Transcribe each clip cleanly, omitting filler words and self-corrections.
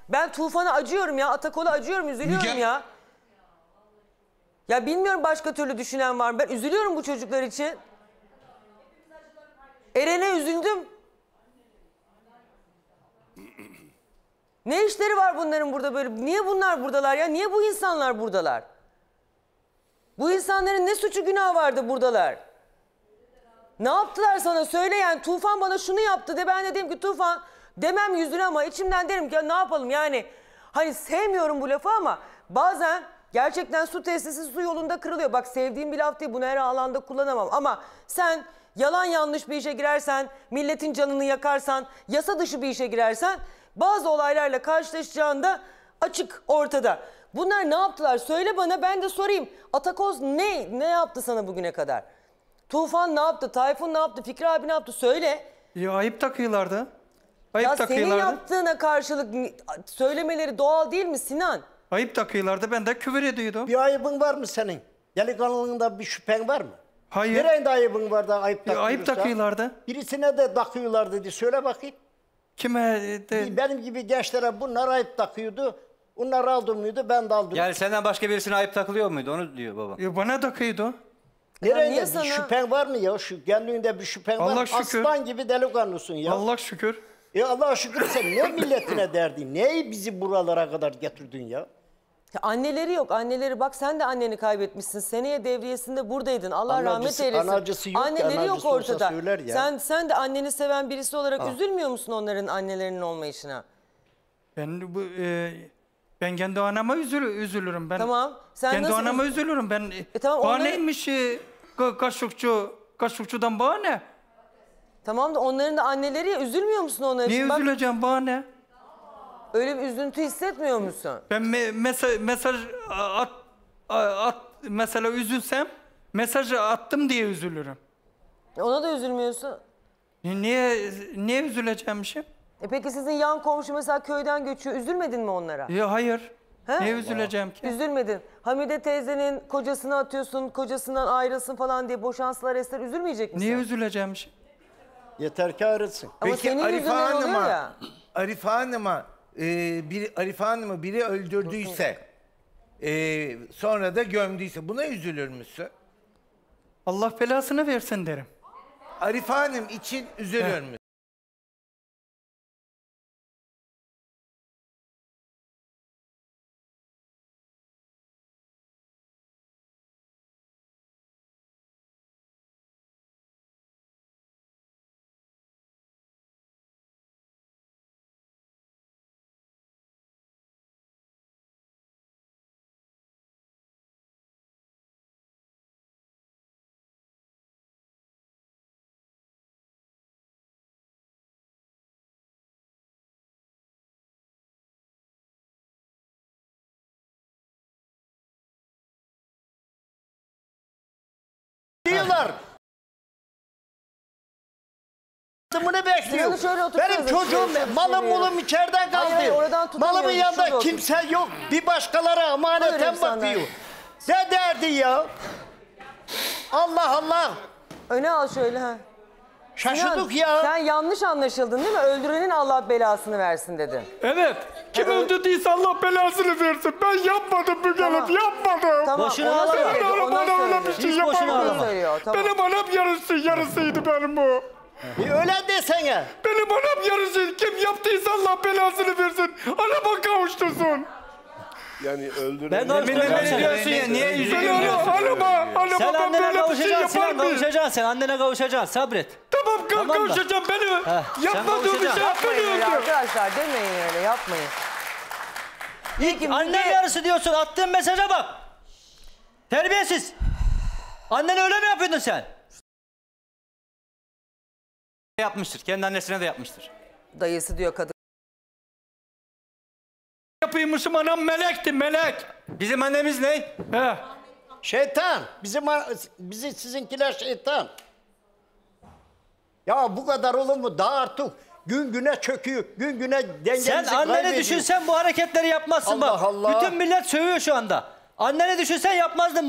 Ben Tufan'a acıyorum ya. Atakol'a acıyorum, üzülüyorum ya. Ya bilmiyorum başka türlü düşünen var mı? Ben üzülüyorum bu çocuklar için. Eren'e üzüldüm. Ne işleri var bunların burada böyle? Niye bunlar buradalar ya? Niye bu insanlar buradalar? Bu insanların ne suçu günahı vardı buradalar? Ne yaptılar sana? Söyle yani. Tufan bana şunu yaptı de, ben de dedim ki Tufan demem yüzüne ama içimden derim ki ya ne yapalım yani. Hani sevmiyorum bu lafı ama bazen gerçekten su tesisi su yolunda kırılıyor. Bak sevdiğim bir laf değil, bunu her alanda kullanamam ama sen yalan yanlış bir işe girersen, milletin canını yakarsan, yasa dışı bir işe girersen bazı olaylarla karşılaşacağında açık ortada. Bunlar ne yaptılar? Söyle bana, ben de sorayım. Atakoz ne yaptı sana bugüne kadar? Tufan ne yaptı? Tayfun ne yaptı? Fikri abi ne yaptı? Söyle. Ya ayıp takıyorlardı. Ayıp Ya takıyorlardı. senin yaptığına karşılık söylemeleri doğal değil mi Sinan? Ayıp takıyorlardı. Ben de küfür ediyordum. Bir ayıbın var mı senin? Delikanlılığında bir şüphen var mı? Hayır. Nerede ayıbın var da ayıp takıyorsa? Ayıp takıyorlardı. Birisine de takıyorlar dedi. Söyle bakayım. Kime? Benim gibi gençlere bunlar ayıp takıyordu. Onlar aldım mıydı, ben de aldım. Yani senden başka birisine ayıp takılıyor muydu? Onu diyor baba. Ya bana takıyordu. Nerede bir sana... şüphen var mı ya? Şu kendinde bir şüphen Allah var mı? şükür. Aslan gibi delikanlısın ya. Allah şükür. Allah'a şükür sen ne milletine derdin? Neyi bizi buralara kadar getirdin ya? Ya anneleri yok. Anneleri bak, sen de anneni kaybetmişsin. Seneye devriyesinde buradaydın. Allah rahmet eylesin. Anacısı yok anneleri ki, yok anacısı olsa ortada. söyler ya. Sen de anneni seven birisi olarak üzülmüyor musun onların annelerinin olmayışına? Ben kendi anama üzülürüm. Ben Tamam. Sen kendi nasıl anama üzülürüm. Ben tamam, bana onları... neymiş kaşıkçudan bana ne? Tamam da onların da anneleri ya, üzülmüyor musun onlar Niye için? Bak, üzüleceğim bana ne? öyle bir üzüntü hissetmiyor musun? Ben mesaj mesela üzülsem mesajı attım diye üzülürüm. Ona da üzülmüyorsun. Niye üzüleceğimmişim? Peki sizin yan komşu mesela köyden göçüyor. Üzülmedin mi onlara? Ya hayır. He? Niye üzüleceğim ki? Üzülmedin. Hamide teyzenin kocasını atıyorsun, kocasından ayrılsın falan diye boşansılar esler, üzülmeyecek misin? Niye üzüleceğimmişim? Yeter ki ayrılsın. Ama Peki senin yüzünden oluyor ya. Arife Hanım'ı biri öldürdüyse, sonra da gömdüyse buna üzülür müsün? Allah belasını versin derim. Arife Hanım için üzülür müsün? Diyorlar. Bunu bekliyor. Benim çocuğum, malım mulum içeride kaldı. Hayır, oradan tutamıyoruz, Malımın yanında şurada kimse yok. Bir başkaları emaneten bakıyor. Ne derdi ya? Allah Allah. Öne al şöyle ha. Şaşırdık Sinan, ya. sen yanlış anlaşıldın değil mi? Öldürenin Allah belasını versin dedin. Evet. Kim öldürdüyse Allah belasını versin. Ben yapmadım bu gelip yapmadım. Tamam. Boşuna ona ağlama. söyledi, Bana ona öyle bir söyledi. şey Hiç boşuna yapamadım. ağlama. Söylüyor, tamam. Benim anam yarısıydı benim bu. Öyle desene. Benim anam yarısıydı. Kim yaptıysa Allah belasını versin. Anama kavuştursun. Yani öldüren... Ben Ne diyorsun ya? Niye üzülüyorsun? Anama Sen ben annene böyle bir şey kavuşacaksın, yapar Sinan mıyım? kavuşacaksın. Sen annene kavuşacaksın, sabret. Tamam Tamam da. kavuşacağım. Beni yapmadığım bir şey kavuşacaksın. Yapmayın öyle yapmıyordu. arkadaşlar, demeyin öyle, yapmayın. Peki, Annen yarısı diyorsun, attığın mesaja bak. Terbiyesiz. Annen öyle mi yapıyordun sen? Yapmıştır, kendi annesine de yapmıştır. dayısı diyor kadın. Yapıymışım, anam melekti, melek. Bizim annemiz ne? He. Şeytan. Bizi sizinkiler şeytan. Ya bu kadar olur mu? Daha artık gün güne çöküyor. Gün güne dengemizi Sen anneni kaybediyor. düşünsen bu hareketleri yapmazsın Allah bak. Allah. Bütün millet sövüyor şu anda. Anneni düşünsen yapmazdın.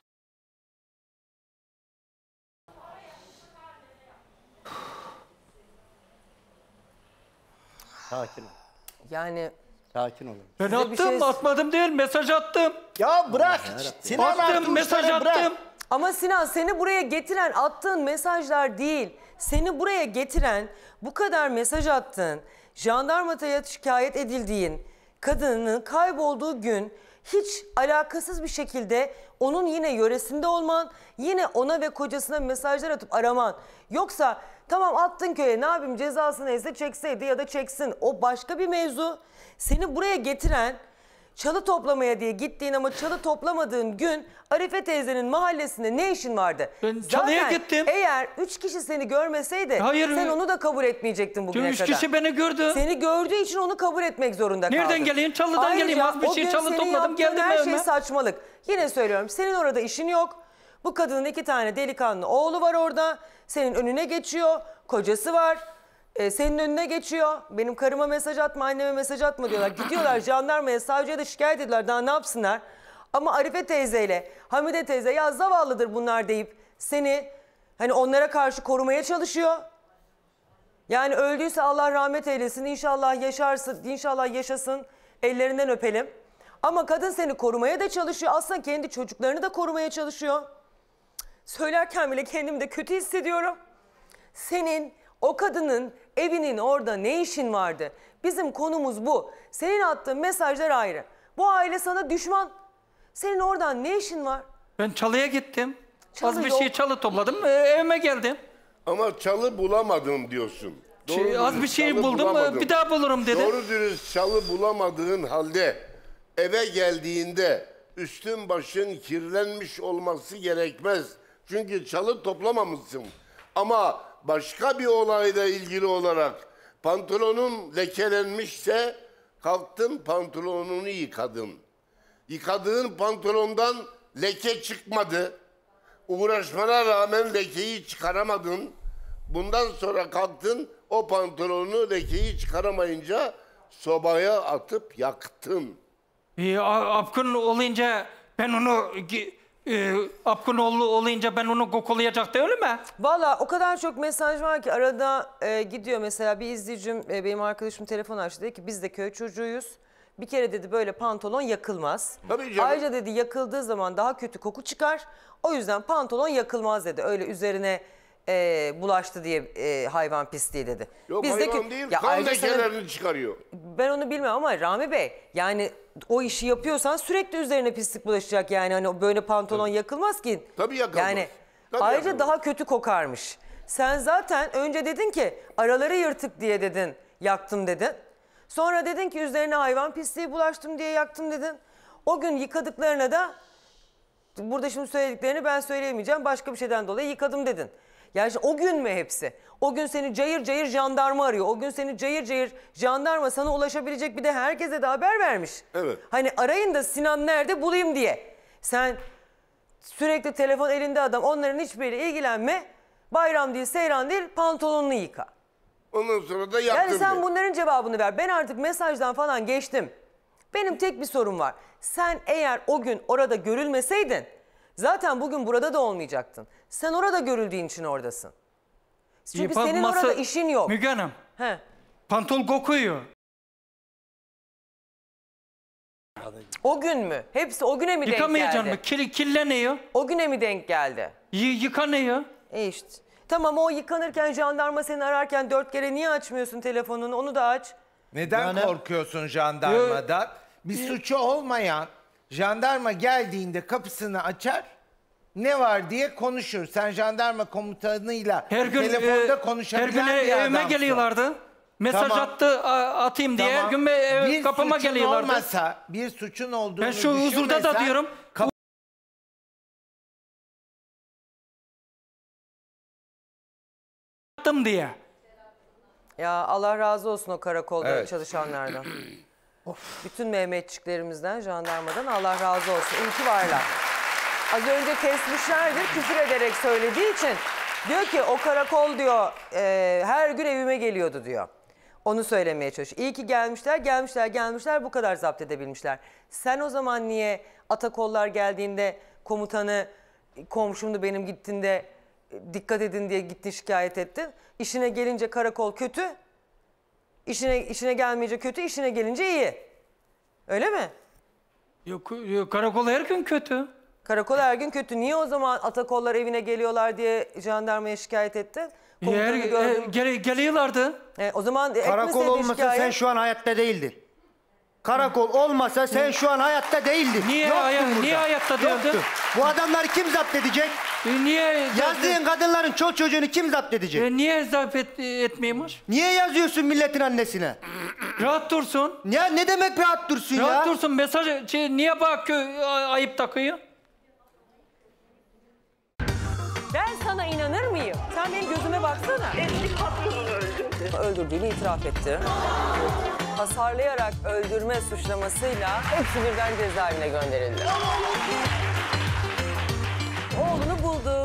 Sakin ol. Yani Sakin olun. Ben Size bir attım, şey- atmadım değil, mesaj attım. Ya bırak. Sinan Attım, attı mesaj uçları, bırak. attım. Ama Sinan seni buraya getiren attığın mesajlar değil. Seni buraya getiren bu kadar mesaj attığın, jandarmaya şikayet edildiğin, kadının kaybolduğu gün hiç alakasız bir şekilde onun yine yöresinde olman, yine ona ve kocasına mesajlar atıp araman. Yoksa tamam attın köye, ne yapayım, cezası neyse çekseydi ya da çeksin, o başka bir mevzu. Seni buraya getiren, çalı toplamaya diye gittiğin ama çalı toplamadığın gün Arife teyzenin mahallesinde ne işin vardı? Ben çalıya gittim. Eğer 3 kişi seni görmeseydi Hayır. sen onu da kabul etmeyecektin bugüne Üç kadar. kişi beni gördü. Seni gördüğü için onu kabul etmek zorunda kaldın. Nereden geleyim? Çalıdan Ayrıca geleyim. Az bir o şey gün çalı senin topladım, yaptığın geldim her evime. şey saçmalık. Yine söylüyorum, senin orada işin yok. Bu kadının 2 tane delikanlı oğlu var orada. Senin önüne geçiyor. Kocası var. Senin önüne geçiyor. Benim karıma mesaj atma, anneme mesaj atma diyorlar. Gidiyorlar jandarmaya, savcıya da şikayet ediyorlar. Daha ne yapsınlar? Ama Arife teyzeyle Hamide teyze ya zavallıdır bunlar deyip seni hani onlara karşı korumaya çalışıyor. Yani öldüyse Allah rahmet eylesin. İnşallah yaşarsın, inşallah yaşasın. Ellerinden öpelim. Ama kadın seni korumaya da çalışıyor. Aslında kendi çocuklarını da korumaya çalışıyor. Söylerken bile kendimi de kötü hissediyorum. Senin o kadının evinin orada ne işin vardı? Bizim konumuz bu. Senin attığın mesajlar ayrı. Bu aile sana düşman. Senin oradan ne işin var? Ben çalıya gittim. Çalı Az bir yok. şey çalı topladım, evime geldim. Ama çalı bulamadım diyorsun. Doğru Az bir dürüst şey çalı buldum, bulamadım. bir daha bulurum dedi. Doğru dürüst çalı bulamadığın halde eve geldiğinde üstün başın kirlenmiş olması gerekmez. Çünkü çalı toplamamışsın. Ama başka bir olayla ilgili olarak pantolonun lekelenmişse kalktın pantolonunu yıkadın. Yıkadığın pantolondan leke çıkmadı. Uğraşmana rağmen lekeyi çıkaramadın. Bundan sonra kalktın o pantolonu lekeyi çıkaramayınca sobaya atıp yaktın. Apkın olunca ben onu... Apkın olunca ben onu kokolayacaktı öyle mi? Valla o kadar çok mesaj var ki arada gidiyor mesela bir izleyicim benim arkadaşım telefon açtı dedi ki biz de köy çocuğuyuz. Bir kere dedi böyle pantolon yakılmaz. Tabii canım. Ayrıca dedi yakıldığı zaman daha kötü koku çıkar. O yüzden pantolon yakılmaz dedi. Öyle üzerine bulaştı diye hayvan pisliği dedi. Yok Bizdeki- hayvan değil Ya kan ayrıca sana- lekelerini çıkarıyor. Ben onu bilmem ama Rami Bey yani o işi yapıyorsan sürekli üzerine pislik bulaşacak yani hani böyle pantolon yakılmaz ki. Tabii yakılmaz. Yani Tabii ayrıca yakılmaz. daha kötü kokarmış. Sen zaten önce dedin ki araları yırtık diye dedin yaktım dedin. Sonra dedin ki üzerine hayvan pisliği bulaştım diye yaktım dedin. O gün yıkadıklarına da burada şimdi söylediklerini ben söyleyemeyeceğim başka bir şeyden dolayı yıkadım dedin. Yani işte o gün mü hepsi? O gün seni cayır cayır jandarma arıyor. O gün seni cayır cayır jandarma sana ulaşabilecek bir de herkese de haber vermiş. Evet. Hani arayın da Sinan nerede bulayım diye. Sen sürekli telefon elinde adam onların hiçbiriyle ilgilenme. Bayram değil seyran değil pantolonunu yıka. Ondan sonra da yaktın. Yani sen diyor. bunların cevabını ver. Ben artık mesajdan falan geçtim. Benim tek bir sorum var. Sen eğer o gün orada görülmeseydin zaten bugün burada da olmayacaktın. Sen orada görüldüğün için oradasın. Çünkü senin Yıkanması- orada işin yok. Müge Hanım, He. pantol kokuyor. O gün mü? Hepsi o güne mi denk Yıkamayacaksın geldi? mı? Kirleniyor. O güne mi denk geldi? Yıkanıyor. İşte. Tamam o yıkanırken jandarma seni ararken 4 kere niye açmıyorsun telefonunu? Onu da aç. Neden Yani- korkuyorsun jandarmadan? Bir suçu olmayan jandarma geldiğinde kapısını açar. Ne var diye konuşur. Sen jandarma komutanıyla Her gün telefonda her konuşabilen gün bir evime adamsın. geliyorlardı. Mesaj Tamam. atayım diye her Tamam. gün Bir kapıma suçun geliyorlardı. olmasa, bir suçun olduğunu Ben şu huzurda da düşünmesen, diyorum. Attım diye. Ya Allah razı olsun o karakolda Evet. çalışanlardan. Bütün Mehmetçiklerimizden, jandarmadan Allah razı olsun. İyi ki varlar. Az önce kesmişlerdir küfür ederek söylediği için. Diyor ki o karakol diyor her gün evime geliyordu diyor. Onu söylemeye çalışıyor. İyi ki gelmişler bu kadar zapt edebilmişler. Sen o zaman niye Atakollar geldiğinde komutanı komşumdu benim gittiğinde dikkat edin diye gittin şikayet ettin. İşine gelince karakol kötü. İşine gelmeyince kötü, işine gelince iyi. Öyle mi? Yok, karakol her gün kötü. Karakol her gün kötü. Niye o zaman Atakollar evine geliyorlar diye jandarmaya şikayet ettin? Komutanı gördüm. Geliyorlardı. O zaman Karakol etmeseydi olmasa şikayet. sen şu an hayatta değildin. Karakol olmasa sen şu an hayatta değildin. Niye, Yoktun burada. niye hayatta değildin? Yoktun. Bu adamları kim zapt edecek? Niye? Yazdığın kadınların çocuğunu kim zapt edecek? Niye zapt etmiyormuş? Niye yazıyorsun milletin annesine? Rahat dursun. Ya ne demek rahat dursun ya? Rahat dursun. Mesaj niye bak ayıp takıyor? Ben sana inanır mıyım? Sen benim gözüme baksana. Eski patronunu öldürdü. Öldürdüğünü itiraf etti. Hasarlayarak öldürme suçlamasıyla hepsi birden cezaevine gönderildi. Oğlunu buldu.